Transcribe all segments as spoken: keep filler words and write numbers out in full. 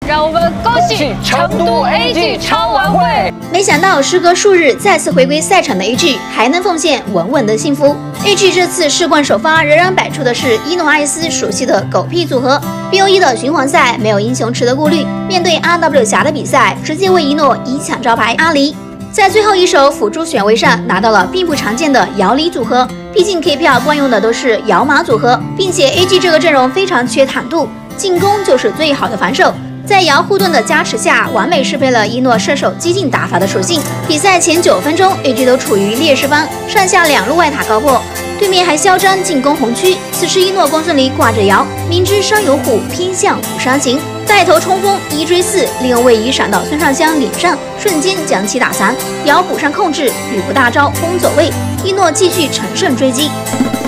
让我们恭喜成都 A G 超玩会！ 没想到时隔数日再次回归赛场的 A G 还能奉献稳稳的幸福。A G 这次世冠首发仍然摆出的是伊诺艾斯熟悉的狗屁组合 ，B O E 的循环赛没有英雄池的顾虑，面对 R W 侠的比赛，直接为一诺一抢招牌阿离。在最后一手辅助选位上拿到了并不常见的姚离组合，毕竟 K 票惯用的都是姚马组合，并且 A G 这个阵容非常缺坦度，进攻就是最好的防守。 在姚护盾的加持下，完美适配了一诺射手激进打法的属性。比赛前九分钟 ，A G 都处于劣势方，上下两路外塔高破，对面还嚣张进攻红区。此时一诺公孙离挂着姚，明知山有虎，偏向虎山行，带头冲锋一追四，利用位移闪到孙尚香脸上，瞬间将其打残。姚补上控制，吕布大招轰走位，一诺继续乘胜追击，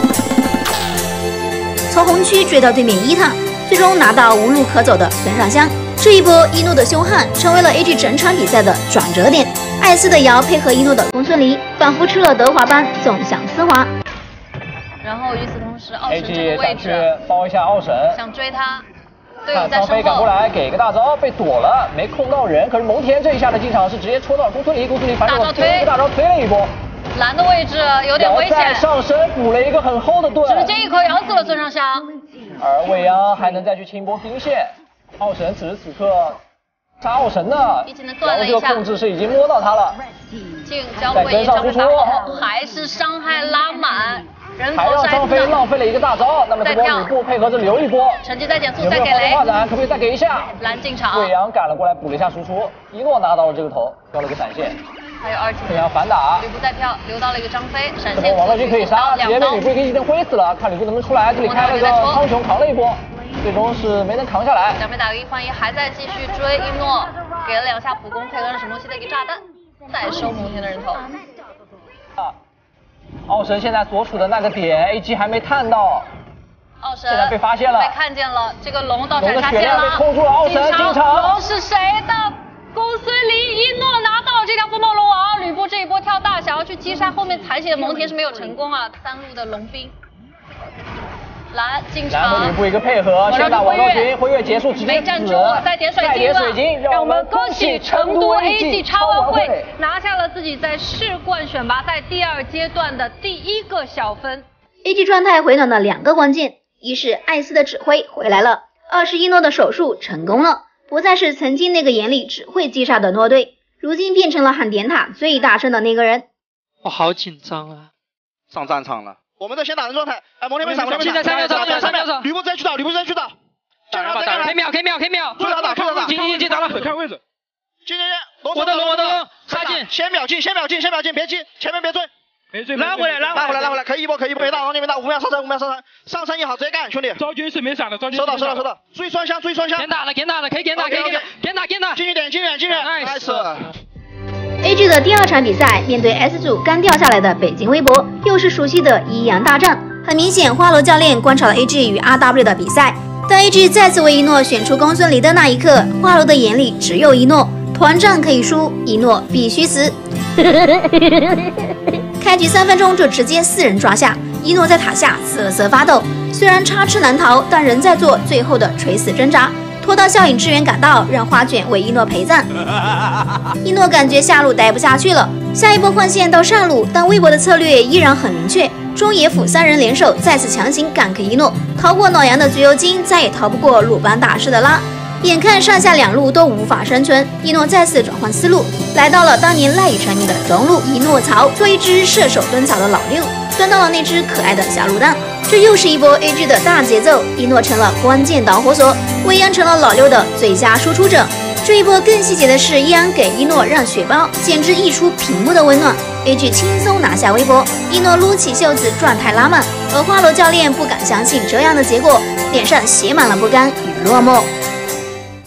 从红区追到对面一塔，最终拿到无路可走的孙尚香。 这一波一诺的凶悍成为了 A G 整场比赛的转折点。艾斯的瑶配合一诺的公孙离，仿佛吃了德华般纵享丝滑。 然后与此同时，奥神 A G 这个位置包一下奥神， 想追他，队友在看张飞身后赶过来，给个大招被躲了，没控到人。可是蒙恬这一下的进场是直接戳到了公孙离，公孙离反手推一个大招推了一波。 蓝的位置有点危险， 上身补了一个很厚的盾， 直接一口咬死了孙尚香。 而未央还能再去清波兵线。 奥神此时此刻杀奥神的，然后这个控制是已经摸到他了， 进交位移张飞打后还是伤害拉满，人头还让张飞浪费了一个大招。那么这波吕布配合着留一波， 成绩再减速， 有没有再给雷， 发展可不可以再给一下？ 蓝进场， 未央赶了过来补了一下输出，一诺拿到了这个头，交了个闪现。 还有二技未央反打， 吕布再跳，留到了一个张飞，闪现。 这波王乐军可以杀，直接被吕布一个一灯挥死了。看吕布能不能出来，这里开了个苍穹扛了一波。 最终是没能扛下来， 两边打个一换一，还在继续追一诺，给了两下普攻，配合着什么东西的一个炸弹，再收蒙恬的人头。 啊，奥神现在所处的那个点 ，A G 还没探到， 奥神现在被发现了， 被看见了，这个龙到斩龙的杀线了， 血量被控住了，奥神进场， 龙是谁的？公孙离一诺拿到了这条风暴龙王，吕布这一波跳大想要去击杀后面残血的蒙恬是没有成功啊，三路的龙兵。 蓝进场， 蓝和吕布一个配合，先打王昭君，辉月结束直接没站住，再点水晶了， 水晶， 让我们恭喜成都 A G 超玩会拿下了自己在世冠选拔赛第二阶段的第一个小分。 A G 状态回暖的两个关键，一是艾斯的指挥回来了，二是一诺的手术成功了，不再是曾经那个眼里只会击杀的诺队，如今变成了喊点塔最大声的那个人。 我好紧张啊！ 上战场了。 我们的先打人状态，哎，蒙恬没闪，蒙恬没闪， 现在三秒钟，三秒钟， 吕布直接去打，吕布直接去打， 打人吧，打人 ，K 秒，K 秒，K 秒， 退打打，退打打， 进进进，打了， 看位置，进进进， 我的龙，我的龙，杀进， 先秒进，先秒进，先秒进，别急，前面别追， 没追， 拉回来，拉回来，拉回来，可以一波，可以一波，别打，往那边打，五秒上山，五秒上山，上山也好，直接干，兄弟。 昭君是没闪的，昭君收到，收到，收到，追双枪，追双枪， 点打了，点打了，可以点打，可以点打，点打，点打， 近一点，近一点，近一点 ，nice。 A G 的第二场比赛，面对 S 组刚掉下来的北京微博，又是熟悉的一阳大战。很明显，花楼教练观察了 A G 与 R W 的比赛。当 A G 再次为一诺选出公孙离的那一刻，花楼的眼里只有一诺，团战可以输，一诺必须死。开局三分钟就直接四人抓下，一诺在塔下瑟瑟发抖，虽然插翅难逃，但仍在做最后的垂死挣扎。 拖到笑影支援赶到，让花卷为一诺陪葬。一诺感觉下路待不下去了，下一波换线到上路，但微博的策略依然很明确，中野辅三人联手再次强行gank一诺，逃过老杨的绝油精，再也逃不过鲁班大师的拉。眼看上下两路都无法生存，一诺再次转换思路，来到了当年赖以成名的中路一诺槽，做一只射手蹲槽的老六，端到了那只可爱的小卤蛋。 这又是一波 A G 的大节奏，一诺成了关键导火索，未央成了老六的最佳输出者。这一波更细节的是，一阳给一诺让血包，简直溢出屏幕的温暖。A G 轻松拿下微博，一诺撸起袖子状态拉满，而花楼教练不敢相信这样的结果，脸上写满了不甘与落寞。